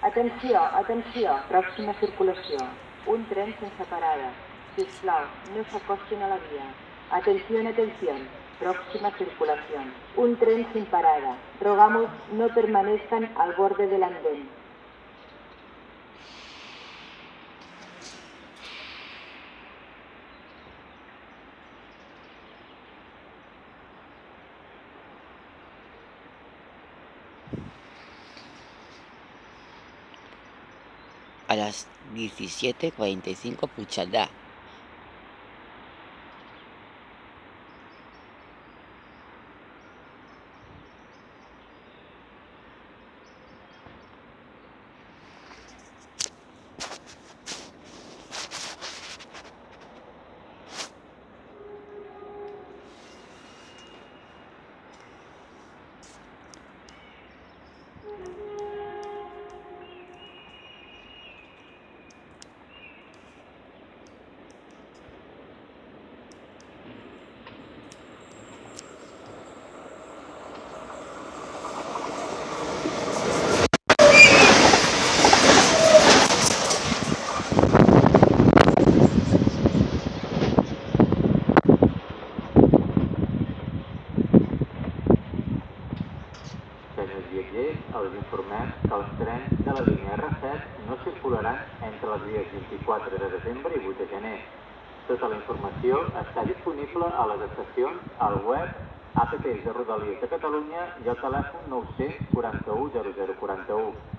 Atenció, atenció, pròxima circulació. Un tren sense parada. Sisplau, no s'acostin a la vía. Atención, atención, próxima circulación. Un tren sin parada. Rogamos no permanezcan al borde del andén. A las 17:45 Puigcerdà. Senyors viatgers, els informem que els trens de la línia R7 no circularan entre els dies 24 de desembre i 8 de gener. Tota la informació està disponible a les estacions, al web, apps de Rodalies de Catalunya i al telèfon 900 41 0041.